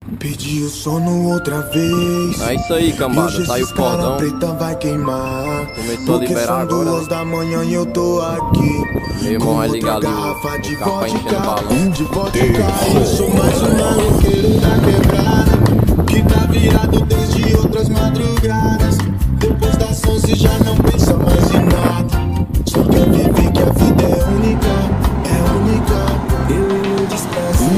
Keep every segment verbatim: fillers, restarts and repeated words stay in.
Pedi o sono outra vez. É isso aí, cambada. Tá aí o cordão. Preta vai queimar. Começou a liberar agora. Duas da manhã e eu tô aqui. Meu irmão vai ligar ali o de capa enchendo balão. De vodka, eu sou mais um maloqueiro da quebrada, que tá virado desde outras madrugadas. Depois das onze já não pensa mais em nada. Só quer viver que a vida é única, é única. Eu não descanso.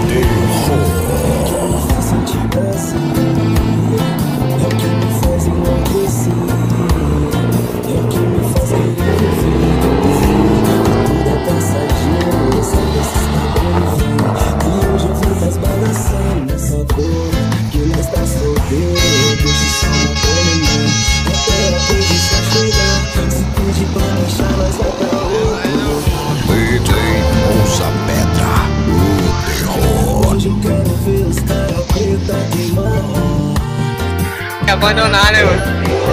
Abandonar, né, mano?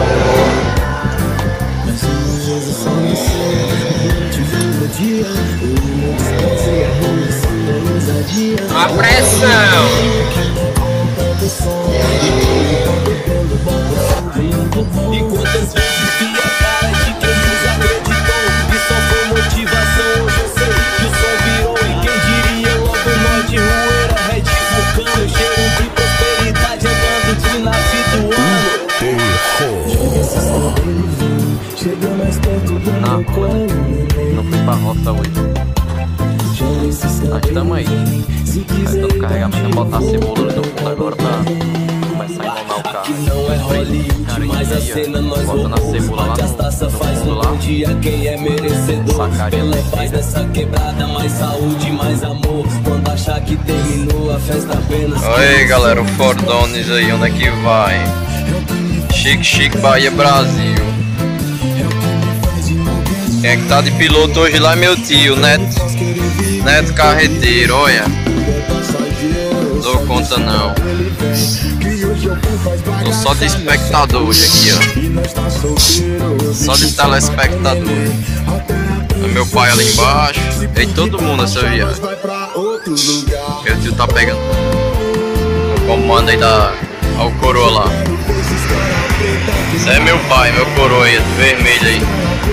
A pressão. E quantas vezes vi a cara de quem desacreditou e só foi motivação. Hoje eu sei que o som virou e quem diria logo nós de rua era Red vulcano, cheiro de prosperidade andando de navio do ano. Não, não fui pra roça hoje. Nós estamos aí. Nós estamos carregando, vamos botar a cebola ali no fundo agora pra começar a enrolar o carro. Não é Hollywood, mas a cena nós roubamos. Bate as taças, faz um bom dia quem é merecedor. Pela paz nessa quebrada, mais saúde, mais amor. Quando achar que terminou a festa apenas. Oi galera, o Fordones aí, onde é que vai? Chique Chique Bahia Brasil. Quem é que tá de piloto hoje lá é meu tio, Neto. Neto Carreteiro, olha. Dou conta não. Tô só de espectador hoje aqui, ó. Só de telespectador. É meu pai ali embaixo. E todo mundo essa viagem. Meu tio tá pegando o comando aí da. Olha o coroa lá. Esse é meu pai, meu coroa aí, vermelho aí.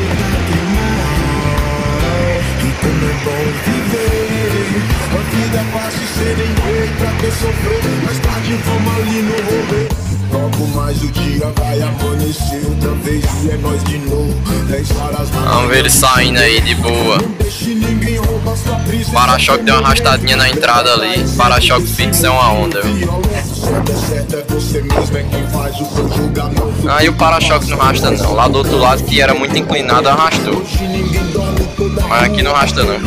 Vamos ver ele saindo aí de boa. Para-choque deu uma arrastadinha na entrada ali. Para-choque fixo é uma onda, viu? Aí o para-choque não arrasta não. Lá do outro lado que era muito inclinado arrastou. Mas aqui não arrasta não.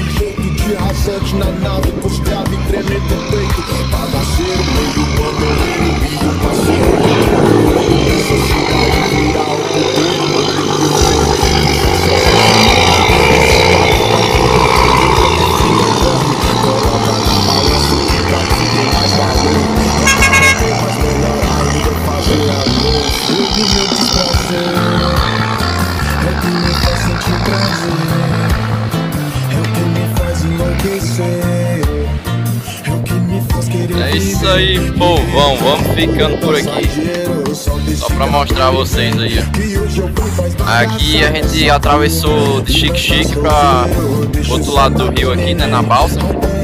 É isso aí, povão, vamos ficando por aqui. Só pra mostrar a vocês aí, ó. Aqui a gente atravessou de Chique Chique pra outro lado do rio aqui, né, na balsa.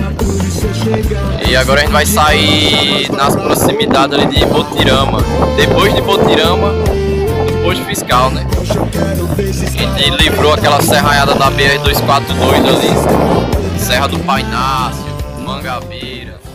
E agora a gente vai sair nas proximidades ali de Botirama. Depois de Botirama, no posto fiscal, né. A gente livrou aquela serraiada da B R duzentos e quarenta e dois ali. Serra do Painácio, Mangabeira.